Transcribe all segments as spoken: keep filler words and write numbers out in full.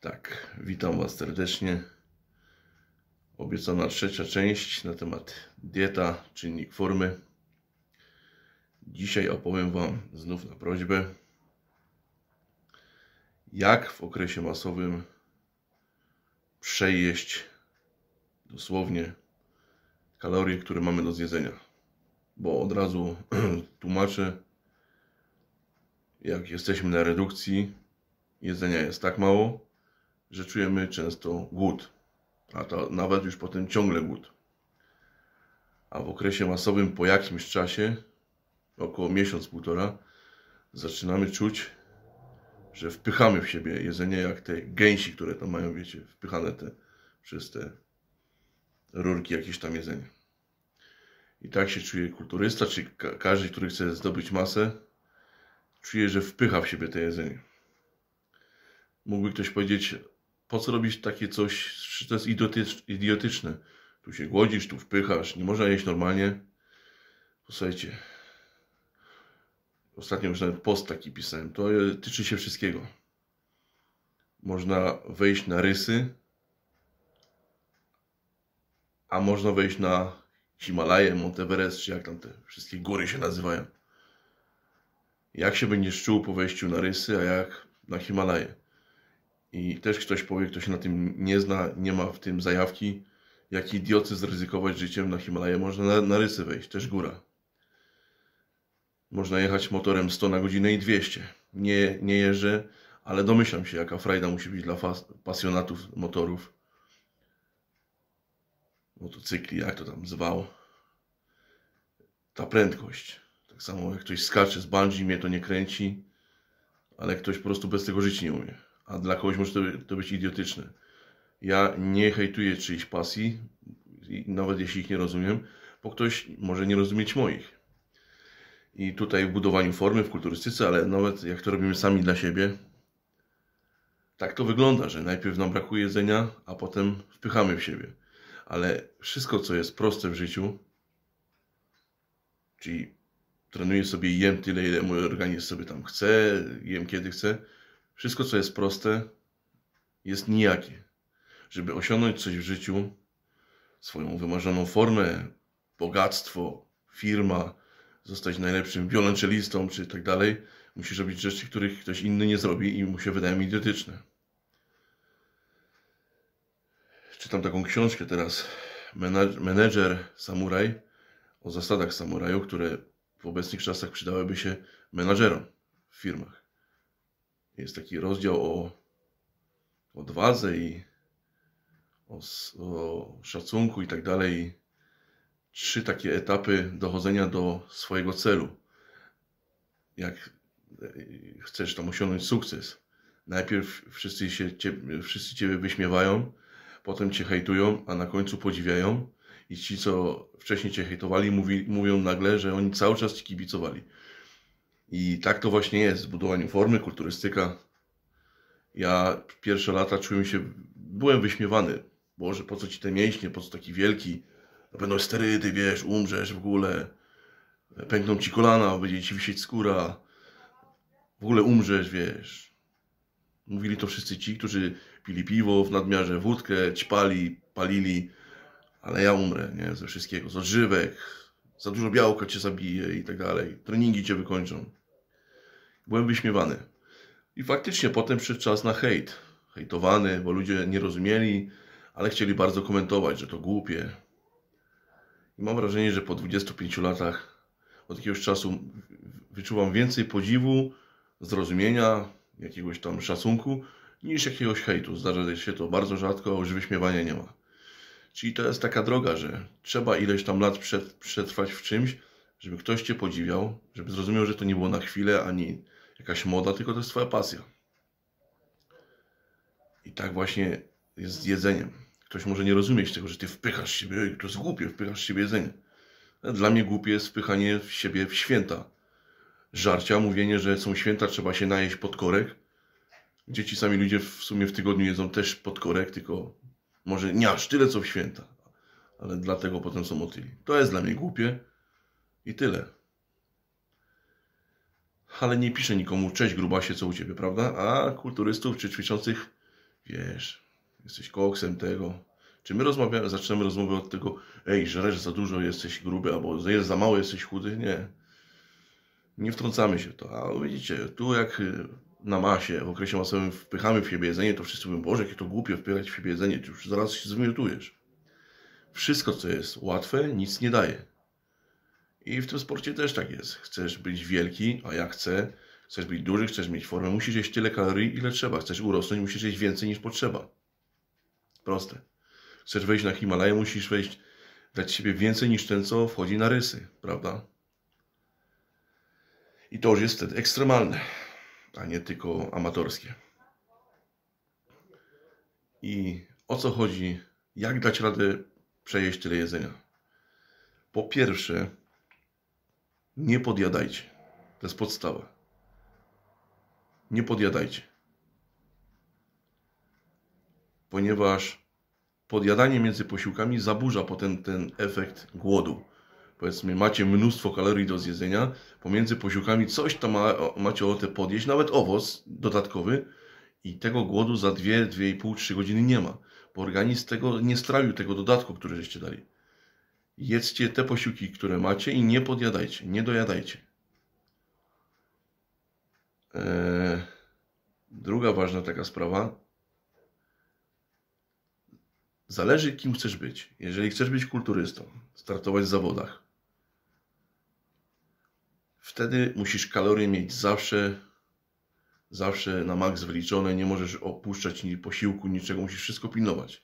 Tak, witam Was serdecznie. Obiecana trzecia część na temat dieta, czynnik formy. Dzisiaj opowiem Wam znów na prośbę, jak w okresie masowym przejeść dosłownie kalorie, które mamy do zjedzenia. Bo od razu tłumaczę, jak jesteśmy na redukcji, jedzenia jest tak mało, że czujemy często głód, a to nawet już potem ciągle głód. A w okresie masowym po jakimś czasie, około miesiąc, półtora, zaczynamy czuć, że wpychamy w siebie jedzenie jak te gęsi, które tam mają, wiecie, wpychane te, przez te rurki jakieś tam jedzenie. I tak się czuje kulturysta, czy ka każdy, który chce zdobyć masę, czuje, że wpycha w siebie to jedzenie. Mógłby ktoś powiedzieć, po co robić takie coś, to jest idiotyczne. Tu się głodzisz, tu wpychasz, nie można jeść normalnie. Posłuchajcie, ostatnio już nawet post taki pisałem, to tyczy się wszystkiego. Można wejść na rysy, a można wejść na Himalaję, Monteverest, czy jak tam te wszystkie góry się nazywają. Jak się będziesz czuł po wejściu na rysy, a jak na Himalaję? I też ktoś powie, kto się na tym nie zna, nie ma w tym zajawki, jak idiocy zryzykować życiem na Himalaję. Można na, na rysy wejść, też góra. Można jechać motorem sto na godzinę i dwieście. Nie, nie jeżdżę, ale domyślam się, jaka frajda musi być dla pasjonatów motorów. Motocykli, jak to tam zwał. Ta prędkość. Tak samo jak ktoś skacze z bungee, mnie to nie kręci, ale ktoś po prostu bez tego żyć nie umie. A dla kogoś może to, to być idiotyczne. Ja nie hejtuję czyichś pasji, nawet jeśli ich nie rozumiem, bo ktoś może nie rozumieć moich. I tutaj w budowaniu formy, w kulturystyce, ale nawet jak to robimy sami dla siebie, tak to wygląda, że najpierw nam brakuje jedzenia, a potem wpychamy w siebie. Ale wszystko, co jest proste w życiu, czyli trenuję sobie i jem tyle, ile mój organizm sobie tam chce, jem kiedy chce, wszystko, co jest proste, jest nijakie. Żeby osiągnąć coś w życiu, swoją wymarzoną formę, bogactwo, firma, zostać najlepszym wiolonczelistą, czy tak dalej, musisz robić rzeczy, których ktoś inny nie zrobi i mu się wydają idiotyczne. Czytam taką książkę teraz, Menedżer Samuraj, o zasadach samuraju, które w obecnych czasach przydałyby się menadżerom w firmach. Jest taki rozdział o odwadze i o, o szacunku i tak dalej. Trzy takie etapy dochodzenia do swojego celu. Jak chcesz tam osiągnąć sukces. Najpierw wszyscy, się, ciebie, wszyscy Ciebie wyśmiewają, potem Cię hejtują, a na końcu podziwiają. I ci, co wcześniej Cię hejtowali, mówi, mówią nagle, że oni cały czas Ci kibicowali. I tak to właśnie jest w budowaniu formy, kulturystyka. Ja pierwsze lata czułem się, byłem wyśmiewany. Boże, po co Ci te mięśnie, po co taki wielki? Będą sterydy, wiesz, umrzesz w ogóle. Pękną Ci kolana, będzie Ci wisieć skóra. W ogóle umrzesz, wiesz. Mówili to wszyscy ci, którzy pili piwo w nadmiarze, wódkę, ćpali, palili. Ale ja umrę, nie? Ze wszystkiego. Z odżywek, za dużo białka Cię zabije i tak dalej. Treningi Cię wykończą. Byłem wyśmiewany. I faktycznie potem przyszedł czas na hejt. Hejtowany, bo ludzie nie rozumieli, ale chcieli bardzo komentować, że to głupie. I mam wrażenie, że po dwudziestu pięciu latach od jakiegoś czasu wyczuwam więcej podziwu, zrozumienia, jakiegoś tam szacunku, niż jakiegoś hejtu. Zdarza się to bardzo rzadko, a już wyśmiewania nie ma. Czyli to jest taka droga, że trzeba ileś tam lat przetrwać w czymś, żeby ktoś Cię podziwiał, żeby zrozumiał, że to nie było na chwilę, ani jakaś moda, tylko to jest Twoja pasja. I tak właśnie jest z jedzeniem. Ktoś może nie rozumieć tego, że Ty wpychasz siebie, to jest głupie, wpychasz siebie jedzenie. Dla mnie głupie jest wpychanie w siebie w święta. Żarcia, mówienie, że są święta, trzeba się najeść pod korek. Gdzie ci sami ludzie w sumie w tygodniu jedzą też pod korek, tylko może nie aż tyle, co w święta. Ale dlatego potem są otyli. To jest dla mnie głupie i tyle. Ale nie piszę nikomu, cześć grubasie, co u Ciebie, prawda? A kulturystów czy ćwiczących wiesz, jesteś koksem tego. Czy my rozmawiamy, zaczynamy rozmowę od tego, ej, żresz za dużo, jesteś gruby, albo jest za mało, jesteś chudy? Nie. Nie wtrącamy się w to. A widzicie, tu jak na masie, w okresie masowym wpychamy w siebie jedzenie, to wszyscy mówią, Boże, jakie to głupie wpychać w siebie jedzenie, ty już zaraz się zmiotujesz. Wszystko, co jest łatwe, nic nie daje. I w tym sporcie też tak jest. Chcesz być wielki, a ja chcę. Chcesz być duży, chcesz mieć formę, musisz jeść tyle kalorii, ile trzeba. Chcesz urosnąć, musisz jeść więcej niż potrzeba. Proste. Chcesz wejść na Himalaję, musisz wejść, dać siebie więcej niż ten, co wchodzi na rysy, prawda? I to już jest wtedy ekstremalne, a nie tylko amatorskie. I o co chodzi? Jak dać radę przejeść tyle jedzenia? Po pierwsze, nie podjadajcie. To jest podstawa. Nie podjadajcie. Ponieważ podjadanie między posiłkami zaburza potem ten efekt głodu. Powiedzmy, macie mnóstwo kalorii do zjedzenia, pomiędzy posiłkami coś tam ma, macie ochotę podjeść, nawet owoc dodatkowy i tego głodu za dwie, dwie i pół, trzy godziny nie ma, bo organizm tego nie strawił, tego dodatku, który żeście dali. Jedzcie te posiłki, które macie i nie podjadajcie, nie dojadajcie. Eee, druga ważna taka sprawa. Zależy, kim chcesz być. Jeżeli chcesz być kulturystą, startować w zawodach, wtedy musisz kalorie mieć zawsze, zawsze na maks wyliczone. Nie możesz opuszczać ni posiłku, niczego. Musisz wszystko pilnować.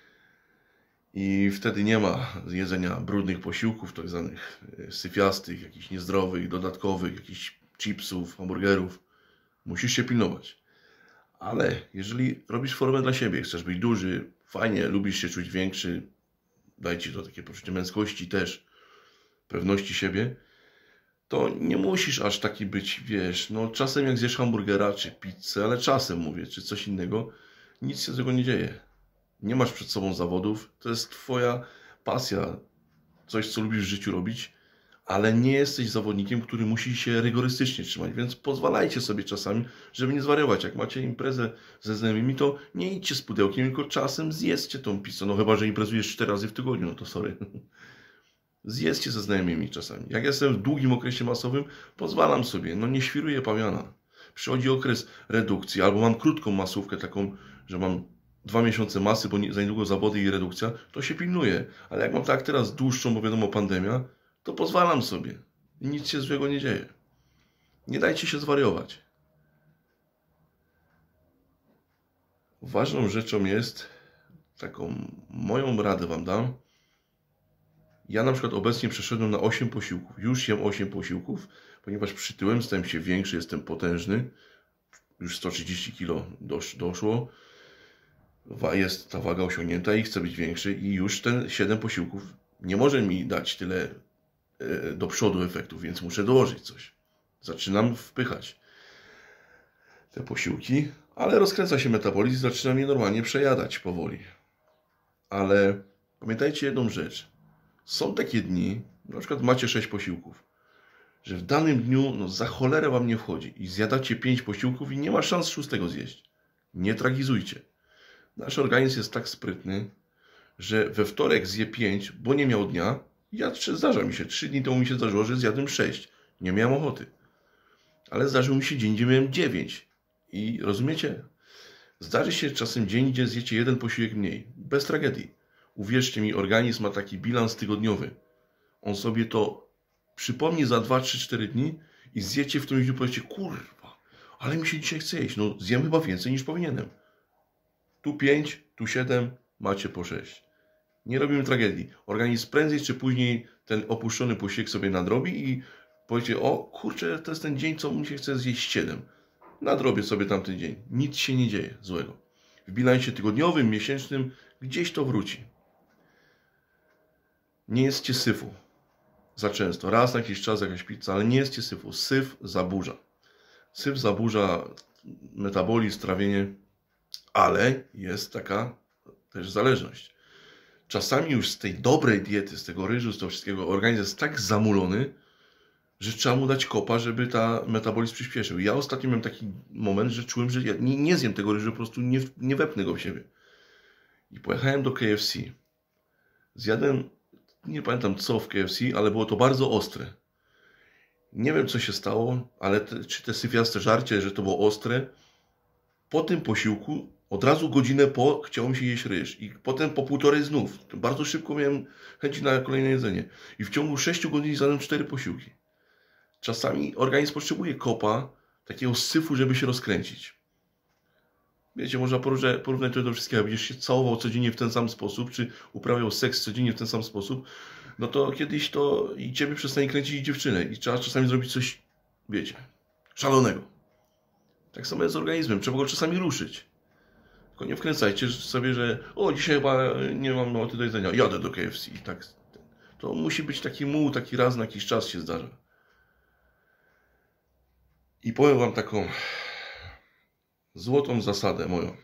I wtedy nie ma jedzenia brudnych posiłków, tak zwanych syfiastych, jakichś niezdrowych, dodatkowych, jakichś chipsów, hamburgerów. Musisz się pilnować. Ale jeżeli robisz formę dla siebie, chcesz być duży, fajnie, lubisz się czuć większy, daj ci to takie poczucie męskości też, pewności siebie, to nie musisz aż taki być, wiesz, no czasem jak zjesz hamburgera czy pizzę, ale czasem mówię, czy coś innego, nic się z tego nie dzieje. Nie masz przed sobą zawodów, to jest twoja pasja, coś, co lubisz w życiu robić, ale nie jesteś zawodnikiem, który musi się rygorystycznie trzymać, więc pozwalajcie sobie czasami, żeby nie zwariować. Jak macie imprezę ze znajomymi, to nie idźcie z pudełkiem, tylko czasem zjedzcie tą pizzę. No chyba, że imprezujesz cztery razy w tygodniu, no to sorry. Zjedzcie ze znajomymi czasami. Jak jestem w długim okresie masowym, pozwalam sobie, no nie świruję pawiana. Przychodzi okres redukcji, albo mam krótką masówkę taką, że mam dwa miesiące masy, bo nie, za niedługo zawody i redukcja, to się pilnuję. Ale jak mam tak teraz dłuższą, bo wiadomo pandemia, to pozwalam sobie. I nic się złego nie dzieje. Nie dajcie się zwariować. Ważną rzeczą jest, taką moją radę wam dam, ja na przykład obecnie przeszedłem na osiem posiłków. Już jem osiem posiłków, ponieważ przytyłem, stałem się większy, jestem potężny. Już sto trzydzieści kilo dosz, doszło. Jest ta waga osiągnięta i chcę być większy i już ten siedem posiłków nie może mi dać tyle do przodu efektów, więc muszę dołożyć coś. Zaczynam wpychać te posiłki, ale rozkręca się metabolizm, zaczynam je normalnie przejadać powoli. Ale pamiętajcie jedną rzecz. Są takie dni, na przykład macie sześć posiłków, że w danym dniu no, za cholerę wam nie wchodzi i zjadacie pięć posiłków i nie ma szans szóstego zjeść. Nie tragizujcie. Nasz organizm jest tak sprytny, że we wtorek zje pięć, bo nie miał dnia. Ja, zdarza mi się, trzy dni temu mi się zdarzyło, że zjadłem sześć. Nie miałem ochoty. Ale zdarzył mi się dzień, gdzie miałem dziewięć. I rozumiecie? Zdarzy się czasem dzień, gdzie zjecie jeden posiłek mniej. Bez tragedii. Uwierzcie mi, organizm ma taki bilans tygodniowy. On sobie to przypomni za dwa, trzy, cztery dni i zjecie w którymś dniu, powiecie, kurwa, ale mi się dzisiaj chce jeść. No zjem chyba więcej niż powinienem. Tu pięć, tu siedem, macie po sześć. Nie robimy tragedii. Organizm prędzej czy później ten opuszczony posiłek sobie nadrobi i powiecie, o kurczę, to jest ten dzień, co mi się chce zjeść siedem. Nadrobię sobie tamten dzień. Nic się nie dzieje złego. W bilansie tygodniowym, miesięcznym gdzieś to wróci. Nie jedzcie syfu. Za często. Raz na jakiś czas jakaś pizza, ale nie jedzcie syfu. Syf zaburza. Syf zaburza metabolizm, trawienie, ale jest taka też zależność. Czasami już z tej dobrej diety, z tego ryżu, z tego wszystkiego organizm jest tak zamulony, że trzeba mu dać kopa, żeby ta metabolizm przyspieszył. Ja ostatnio miałem taki moment, że czułem, że ja nie, nie zjem tego ryżu, po prostu nie, nie wepnę go w siebie. I pojechałem do K F C. Zjadłem, nie pamiętam co w K F C, ale było to bardzo ostre. Nie wiem co się stało, ale te, czy te syfiaste żarcie, że to było ostre. Po tym posiłku, od razu godzinę po, chciało mi się jeść ryż. I potem po półtorej znów. Bardzo szybko miałem chęci na kolejne jedzenie. I w ciągu sześciu godzin zjadłem cztery posiłki. Czasami organizm potrzebuje kopa, takiego syfu, żeby się rozkręcić. Wiecie, można porównać to do wszystkiego. Będziesz się całował codziennie w ten sam sposób, czy uprawiał seks codziennie w ten sam sposób, no to kiedyś to i ciebie przestanie kręcić i dziewczynę. I trzeba czasami zrobić coś, wiecie, szalonego. Tak samo jest z organizmem. Trzeba go czasami ruszyć. Tylko nie wkręcajcie sobie, że o, dzisiaj chyba nie mam ochoty do jedzenia. Jadę do K F C. I tak, to musi być taki muł, taki raz na jakiś czas się zdarza. I powiem wam taką złotą zasadę moją.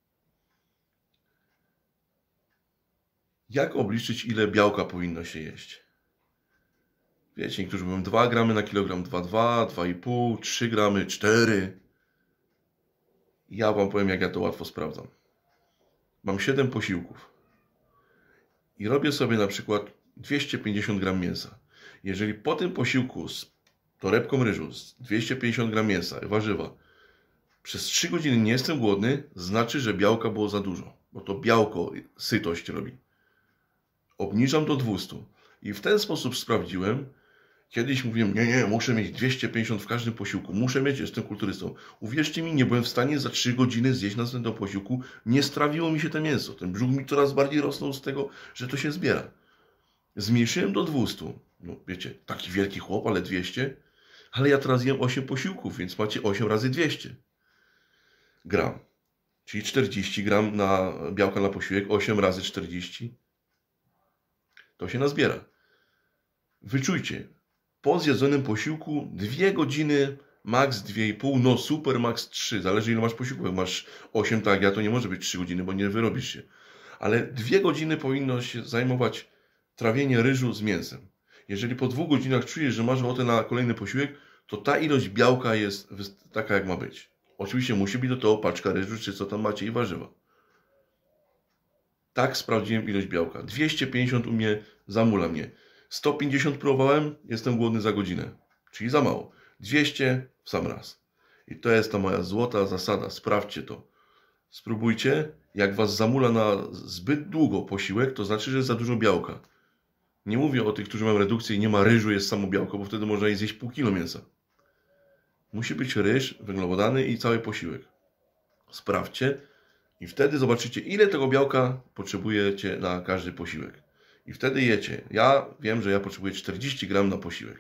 Jak obliczyć, ile białka powinno się jeść? Wiecie, niektórzy mówią dwa gramy na kilogram, dwa przecinek dwa, dwa i pół, trzy gramy, cztery. Ja wam powiem, jak ja to łatwo sprawdzam. Mam siedem posiłków. I robię sobie na przykład dwieście pięćdziesiąt gram mięsa. Jeżeli po tym posiłku z torebką ryżu, z dwieście pięćdziesiąt gram mięsa, warzywa, przez trzy godziny nie jestem głodny, znaczy, że białka było za dużo. Bo to białko sytość robi. Obniżam do dwustu. I w ten sposób sprawdziłem. Kiedyś mówiłem, nie, nie, muszę mieć dwieście pięćdziesiąt w każdym posiłku. Muszę mieć, jestem kulturystą. Uwierzcie mi, nie byłem w stanie za trzy godziny zjeść następnego posiłku. Nie strawiło mi się to mięso. Ten brzuch mi coraz bardziej rosnął z tego, że to się zbiera. Zmniejszyłem do dwustu. No wiecie, taki wielki chłop, ale dwieście. Ale ja teraz jem osiem posiłków, więc macie osiem razy dwieście gram. Czyli czterdzieści gram na białka na posiłek, osiem razy czterdzieści. To się nazbiera. Wyczujcie. Po zjedzonym posiłku dwie godziny, max dwie i pół, no super, max trzy. Zależy ile masz posiłków. Jak masz osiem, tak ja to nie może być trzy godziny, bo nie wyrobisz się. Ale dwie godziny powinno się zajmować trawienie ryżu z mięsem. Jeżeli po dwóch godzinach czujesz, że masz ochotę na kolejny posiłek, to ta ilość białka jest taka, jak ma być. Oczywiście musi być do tego paczka ryżu, czy co tam macie i warzywa. Tak sprawdziłem ilość białka. dwieście pięćdziesiąt u mnie zamula mnie. sto pięćdziesiąt próbowałem, jestem głodny za godzinę. Czyli za mało. dwieście w sam raz. I to jest ta moja złota zasada. Sprawdźcie to. Spróbujcie. Jak was zamula na zbyt długo posiłek, to znaczy, że jest za dużo białka. Nie mówię o tych, którzy mają redukcję i nie ma ryżu, jest samo białko, bo wtedy można zjeść pół kilo mięsa. Musi być ryż, węglowodany i cały posiłek. Sprawdźcie i wtedy zobaczycie, ile tego białka potrzebujecie na każdy posiłek. I wtedy jecie. Ja wiem, że ja potrzebuję czterdzieści gram na posiłek.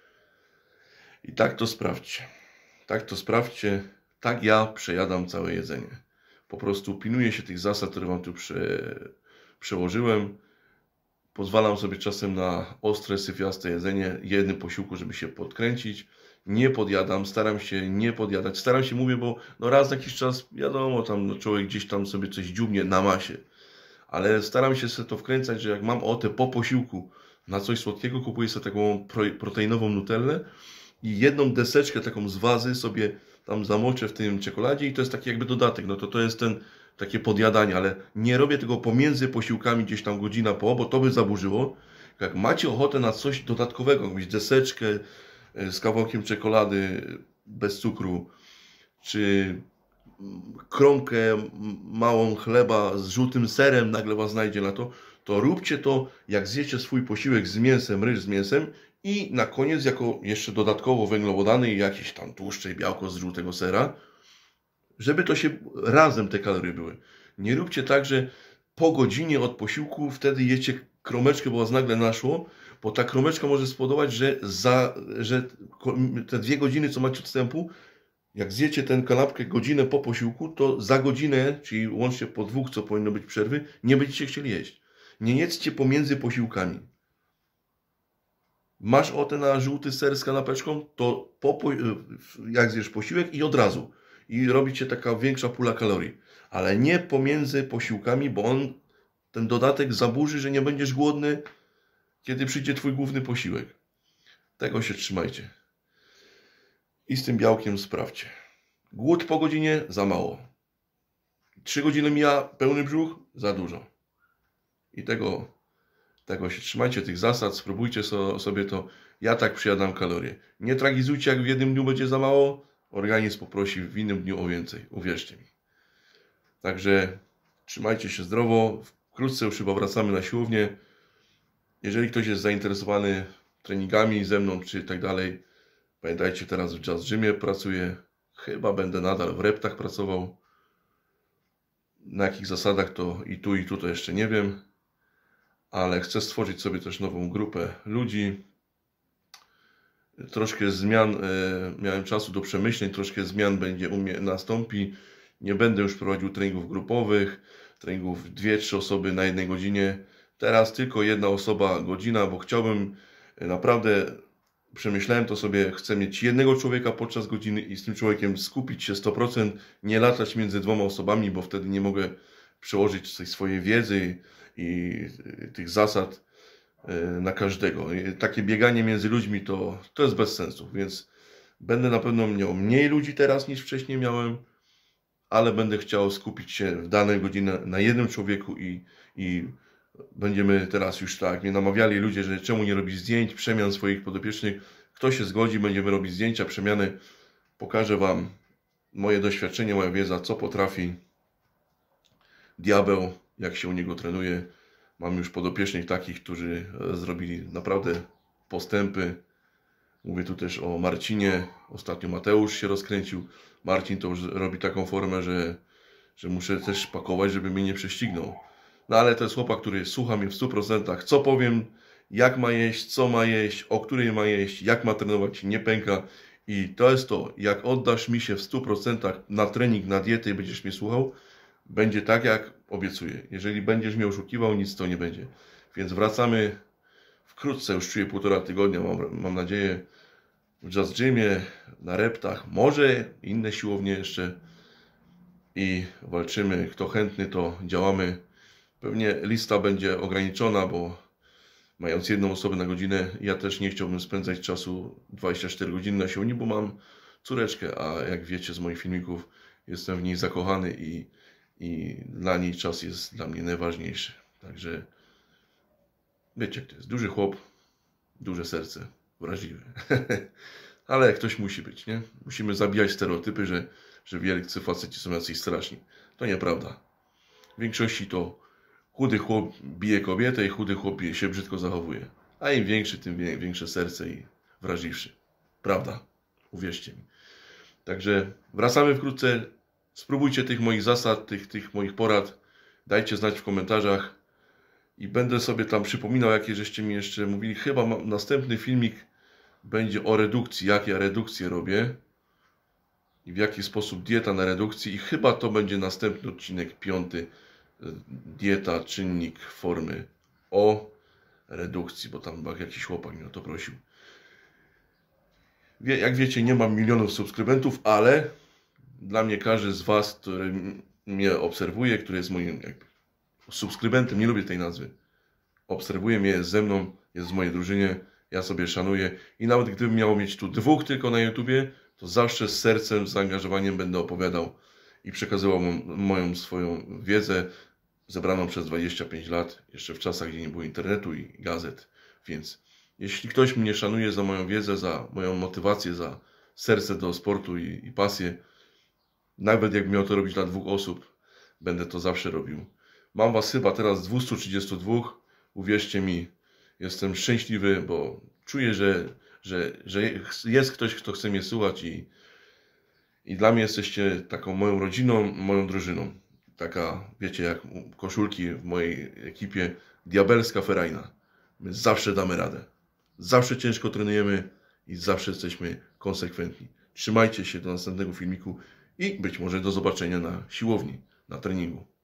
I tak to sprawdźcie. Tak to sprawdźcie. Tak ja przejadam całe jedzenie. Po prostu pilnuję się tych zasad, które wam tu prze... przełożyłem. Pozwalam sobie czasem na ostre, syfiaste jedzenie, jednym posiłku, żeby się podkręcić. Nie podjadam, staram się nie podjadać. Staram się, mówię, bo no raz na jakiś czas, wiadomo, tam no człowiek gdzieś tam sobie coś dziubnie na masie. Ale staram się sobie to wkręcać, że jak mam ochotę po posiłku na coś słodkiego, kupuję sobie taką proteinową nutellę i jedną deseczkę taką z wazy sobie tam zamoczę w tym czekoladzie i to jest taki jakby dodatek. No to to jest ten takie podjadanie, ale nie robię tego pomiędzy posiłkami gdzieś tam godzina po, bo to by zaburzyło. Jak macie ochotę na coś dodatkowego, jakąś deseczkę z kawałkiem czekolady bez cukru, czy kromkę małą chleba z żółtym serem nagle was znajdzie na to, to róbcie to, jak zjecie swój posiłek z mięsem, ryż z mięsem i na koniec jako jeszcze dodatkowo węglowodany i jakieś tam tłuszcze i białko z żółtego sera, żeby to się razem te kalorie były. Nie róbcie tak, że po godzinie od posiłku wtedy jecie kromeczkę, bo was nagle naszło, bo ta kromeczka może spowodować, że, za, że te dwie godziny, co macie odstępu, jak zjecie tę kanapkę godzinę po posiłku, to za godzinę, czyli łącznie po dwóch, co powinno być przerwy, nie będziecie chcieli jeść. Nie jedzcie pomiędzy posiłkami. Masz ochotę na żółty ser z kanapeczką, to po, jak zjesz posiłek i od razu. I robicie taka większa pula kalorii. Ale nie pomiędzy posiłkami, bo on ten dodatek zaburzy, że nie będziesz głodny, kiedy przyjdzie twój główny posiłek. Tego się trzymajcie. I z tym białkiem sprawdźcie. Głód po godzinie za mało. Trzy godziny mija pełny brzuch za dużo. I tego, tego się trzymajcie, tych zasad, spróbujcie so, sobie to. Ja tak przyjadam kalorie. Nie tragizujcie, jak w jednym dniu będzie za mało. Organizm poprosi w innym dniu o więcej. Uwierzcie mi. Także trzymajcie się zdrowo. Wkrótce już chyba wracamy na siłownię. Jeżeli ktoś jest zainteresowany treningami ze mną, czy tak dalej, pamiętajcie, teraz w Just Gymie pracuję. Chyba będę nadal w reptach pracował. Na jakich zasadach to i tu, i tu to jeszcze nie wiem. Ale chcę stworzyć sobie też nową grupę ludzi. Troszkę zmian, e, miałem czasu do przemyśleń, troszkę zmian będzie u mnie nastąpi. Nie będę już prowadził treningów grupowych, treningów dwie, trzy osoby na jednej godzinie. Teraz tylko jedna osoba, godzina, bo chciałbym naprawdę, przemyślałem to sobie, chcę mieć jednego człowieka podczas godziny i z tym człowiekiem skupić się sto procent, nie latać między dwoma osobami, bo wtedy nie mogę przełożyć tej swojej wiedzy i tych zasad na każdego. Takie bieganie między ludźmi to, to jest bez sensu, więc będę na pewno miał mniej ludzi teraz niż wcześniej miałem, ale będę chciał skupić się w danej godzinie na jednym człowieku i, i będziemy teraz już tak, mnie namawiali ludzie, że czemu nie robić zdjęć, przemian swoich podopiecznych. Kto się zgodzi, będziemy robić zdjęcia, przemiany. Pokażę Wam moje doświadczenie, moja wiedza, co potrafi diabeł, jak się u niego trenuje. Mam już podopiecznych takich, którzy zrobili naprawdę postępy. Mówię tu też o Marcinie. Ostatnio Mateusz się rozkręcił. Marcin to już robi taką formę, że, że muszę też pakować, żeby mnie nie prześcignął. No ale to jest chłopak, który słucha mnie w stu procentach. Co powiem, jak ma jeść, co ma jeść, o której ma jeść, jak ma trenować, nie pęka. I to jest to, jak oddasz mi się w stu procentach na trening, na dietę i będziesz mnie słuchał, będzie tak, jak obiecuję. Jeżeli będziesz mnie oszukiwał, nic to nie będzie. Więc wracamy wkrótce, już czuję półtora tygodnia, mam, mam nadzieję, w Just Gymie, na reptach, może inne siłownie jeszcze i walczymy. Kto chętny, to działamy. Pewnie lista będzie ograniczona, bo mając jedną osobę na godzinę, ja też nie chciałbym spędzać czasu dwadzieścia cztery godziny na siłowni, bo mam córeczkę, a jak wiecie z moich filmików, jestem w niej zakochany i, i dla niej czas jest dla mnie najważniejszy. Także wiecie, to jest duży chłop, duże serce, wrażliwe. Ale ktoś musi być, nie? Musimy zabijać stereotypy, że, że wielcy faceci są jacyś straszni. To nieprawda. W większości to chudy chłop bije kobietę i chudy chłop się brzydko zachowuje. A im większy, tym większe serce i wrażliwszy. Prawda? Uwierzcie mi. Także wracamy wkrótce. Spróbujcie tych moich zasad, tych, tych moich porad. Dajcie znać w komentarzach. I będę sobie tam przypominał, jakie żeście mi jeszcze mówili. Chyba mam, następny filmik będzie o redukcji. Jak ja redukcję robię. I w jaki sposób dieta na redukcji. I chyba to będzie następny odcinek, piąty. Dieta, czynnik formy o redukcji, bo tam jakiś chłopak mnie o to prosił. Wie, jak wiecie, nie mam milionów subskrybentów, ale dla mnie każdy z Was, który mnie obserwuje, który jest moim jakby subskrybentem, nie lubię tej nazwy, obserwuje mnie, jest ze mną, jest w mojej drużynie, ja sobie szanuję i nawet gdybym miał mieć tu dwóch tylko na YouTubie, to zawsze z sercem, z zaangażowaniem będę opowiadał i przekazywał moją swoją wiedzę zebraną przez dwadzieścia pięć lat, jeszcze w czasach, gdzie nie było internetu i gazet. Więc jeśli ktoś mnie szanuje za moją wiedzę, za moją motywację, za serce do sportu i, i pasję, nawet jak miał to robić dla dwóch osób, będę to zawsze robił. Mam Was chyba teraz dwieście trzydzieści dwa. Uwierzcie mi, jestem szczęśliwy, bo czuję, że, że, że jest ktoś, kto chce mnie słuchać i, i dla mnie jesteście taką moją rodziną, moją drużyną. Taka, wiecie, jak koszulki w mojej ekipie, diabelska ferajna. My zawsze damy radę. Zawsze ciężko trenujemy i zawsze jesteśmy konsekwentni. Trzymajcie się do następnego filmiku i być może do zobaczenia na siłowni, na treningu.